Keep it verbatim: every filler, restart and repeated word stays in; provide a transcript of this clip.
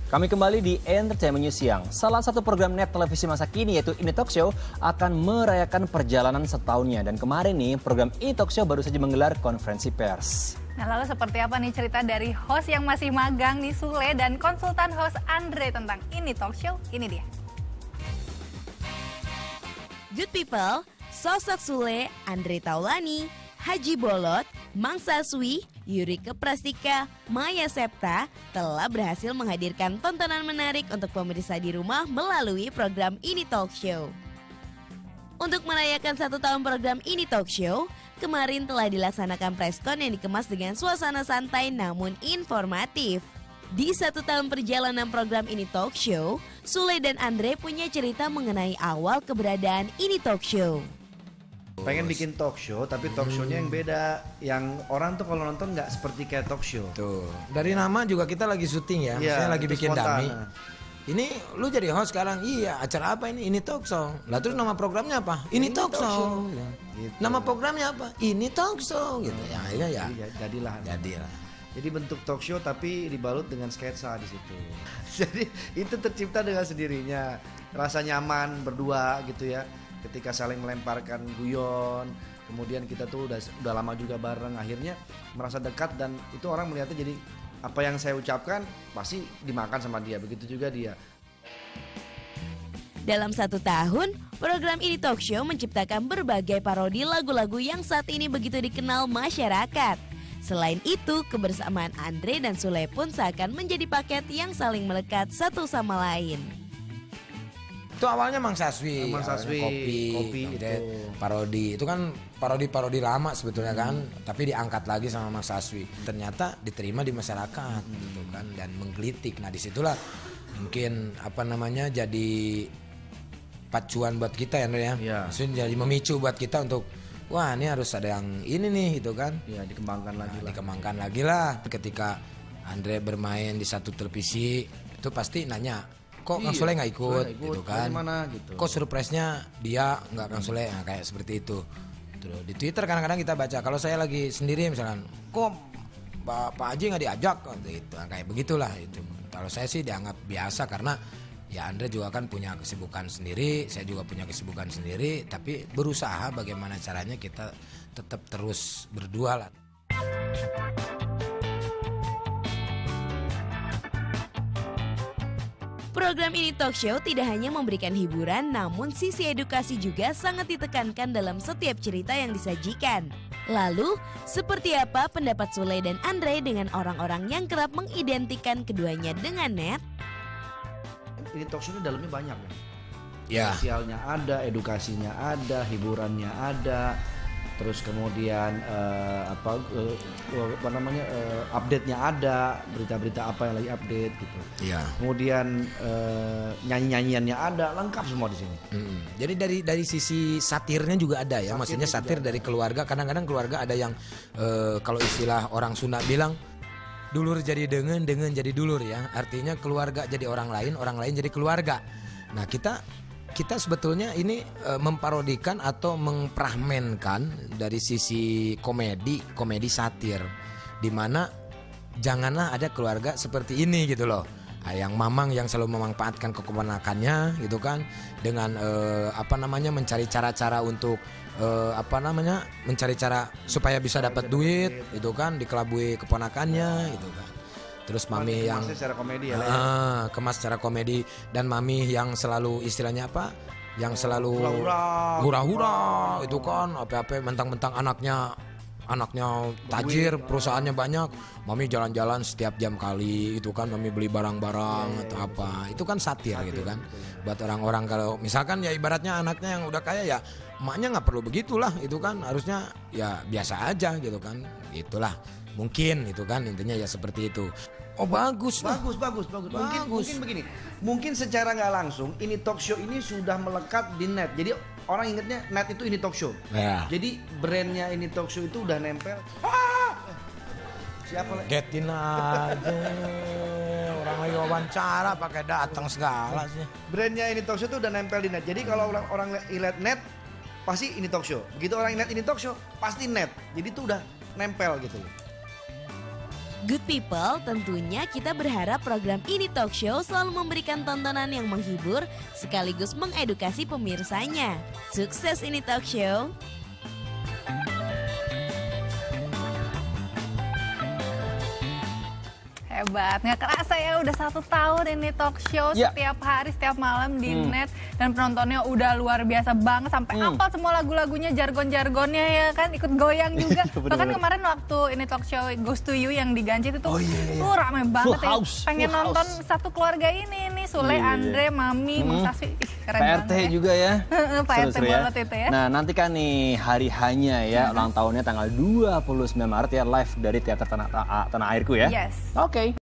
Kami kembali di Entertainment News Siang. Salah satu program net televisi masa kini yaitu Ini Talk Show akan merayakan perjalanan setahunnya. Dan kemarin nih program Ini Talk Show baru saja menggelar konferensi pers. Nah lalu seperti apa nih cerita dari host yang masih magang nih Sule dan konsultan host Andre tentang Ini Talk Show? Ini dia. Good people, sosok Sule, Andre Taulani, Haji Bolot, Mang Saswi, Yurike Prastika, Maya Septa telah berhasil menghadirkan tontonan menarik untuk pemirsa di rumah melalui program Ini Talk Show. Untuk merayakan satu tahun program Ini Talk Show, kemarin telah dilaksanakan preskon yang dikemas dengan suasana santai namun informatif. Di satu tahun perjalanan program Ini Talk Show, Sule dan Andre punya cerita mengenai awal keberadaan Ini Talk Show. Pengen bikin talk show, tapi talk show-nya yang beda. Yang orang tuh kalau nonton nggak seperti kayak talk show. Tuh, dari nama juga kita lagi syuting ya, ya maksudnya lagi bikin spontan. dummy. Ini lu jadi host sekarang, iya acara apa ini? Ini talk show. Lah terus nama programnya apa? Ini, ini talk, talk show. show. Ya. Gitu. Nama programnya apa? Ini talk show. Gitu ya, akhirnya ya. Jadi, jadilah. Jadilah. Jadi bentuk talk show tapi dibalut dengan sketsa di situ. Jadi itu tercipta dengan sendirinya, rasa nyaman berdua gitu ya. Ketika saling melemparkan guyon, kemudian kita tuh udah udah lama juga bareng, akhirnya merasa dekat dan itu orang melihatnya jadi apa yang saya ucapkan pasti dimakan sama dia, begitu juga dia. Dalam satu tahun, program Ini Talk Show menciptakan berbagai parodi lagu-lagu yang saat ini begitu dikenal masyarakat. Selain itu, kebersamaan Andre dan Sule pun seakan menjadi paket yang saling melekat satu sama lain. Itu awalnya Mang Saswi, Mang Saswi kopi, kopi itu. Parodi. Itu kan parodi-parodi lama sebetulnya kan, hmm. tapi diangkat lagi sama Mang Saswi. Ternyata diterima di masyarakat hmm. gitu kan dan menggelitik. Nah, disitulah mungkin apa namanya jadi pacuan buat kita ya, Andre ya. Ya. Maksudnya jadi memicu buat kita untuk wah, ini harus ada yang ini nih gitu kan. Ya, dikembangkan lagi nah, lah. Dikembangkan lagi lah. Ketika Andre bermain di satu televisi, itu pasti nanya kok Kang Sule nggak ikut, ikut gitu kan? Mana, gitu. Kok surprise-nya dia nggak Kang Sule, nah, kayak seperti itu. Terus di Twitter kadang-kadang kita baca, kalau saya lagi sendiri misalkan, kok Pak Pak Haji nggak diajak, gitu, nah, kayak begitulah itu. Kalau saya sih dianggap biasa karena ya Andre juga kan punya kesibukan sendiri, saya juga punya kesibukan sendiri, tapi berusaha bagaimana caranya kita tetap terus berdua lah. Program Ini Talk Show tidak hanya memberikan hiburan, namun sisi edukasi juga sangat ditekankan dalam setiap cerita yang disajikan. Lalu, seperti apa pendapat Sule dan Andre dengan orang-orang yang kerap mengidentikan keduanya dengan net? Ini talk show itu dalamnya banyak kan? Ya. Sosialnya ada, edukasinya ada, hiburannya ada. Terus kemudian uh, apa uh, apa namanya uh, update-nya ada, berita-berita apa yang lagi update gitu. Iya. Kemudian uh, nyanyi-nyanyiannya ada, lengkap semua di sini. Mm-hmm. Jadi dari dari sisi satirnya juga ada ya, Satirnya maksudnya satir dari keluarga. Kadang-kadang keluarga ada yang uh, kalau istilah orang Sunda bilang dulur jadi dengan, dengan jadi dulur ya. Artinya keluarga jadi orang lain, orang lain jadi keluarga. Nah kita Kita sebetulnya ini e, memparodikan atau memprahmenkan dari sisi komedi, komedi satir, di mana janganlah ada keluarga seperti ini gitu loh. Nah, yang mamang yang selalu memanfaatkan keponakannya gitu kan, dengan e, apa namanya mencari cara-cara untuk e, apa namanya mencari cara supaya bisa dapat duit gitu kan, dikelabui keponakannya gitu kan. Terus mami yang secara komedi ya, ah, kemas secara komedi, dan mami yang selalu istilahnya apa? Yang selalu hura-hura itu kan, apa-apa mentang-mentang anaknya anaknya tajir, perusahaannya banyak, mami jalan-jalan setiap jam kali itu kan, mami beli barang-barang atau apa. Itu kan satir gitu kan. Buat orang-orang kalau misalkan ya ibaratnya anaknya yang udah kaya ya emaknya nggak perlu begitulah, itu kan harusnya ya biasa aja gitu kan. Itulah mungkin itu kan intinya ya seperti itu. Oh bagus, bagus, bagus, bagus. Mungkin, bagus. mungkin begini, mungkin secara nggak langsung ini talk show ini sudah melekat di net. Jadi orang ingetnya net itu Ini Talk Show. Ya. Jadi brandnya Ini Talk Show itu udah nempel. Ah! Siapa lagi? Getin aja, orang lagi wawancara pakai datang segala sih. Brandnya Ini Talk Show itu udah nempel di net. Jadi kalau orang orang lihat net pasti Ini Talk Show. Begitu orang lihat Ini Talk Show pasti net. Jadi itu udah nempel gitu. Good people, tentunya kita berharap program Ini Talk Show selalu memberikan tontonan yang menghibur sekaligus mengedukasi pemirsanya. Sukses Ini Talk Show! Hebat, nggak kerasa ya udah satu tahun ini talk show Ya. setiap hari, setiap malam di Hmm. net. Dan penontonnya udah luar biasa banget sampai Hmm. hafal semua lagu-lagunya, jargon-jargonnya ya kan, ikut goyang juga. Bener-bener. Bahkan kemarin waktu ini talk show Goes to You yang di Ganjit itu Oh, iya, iya. tuh rame banget Full ya. house, Pengen full nonton house. satu keluarga ini nih, Sule, Iya, iya. Andre, Mami, Hmm. Mang Taswi. Ih, keren P R T banget ya. juga ya. Pak R T Seru-seru banget itu ya. Nah nanti kan nih hari hanya ya ulang tahunnya tanggal dua puluh sembilan Maret ya live dari Teater Tanah, Tanah Airku ya. Yes. Oke.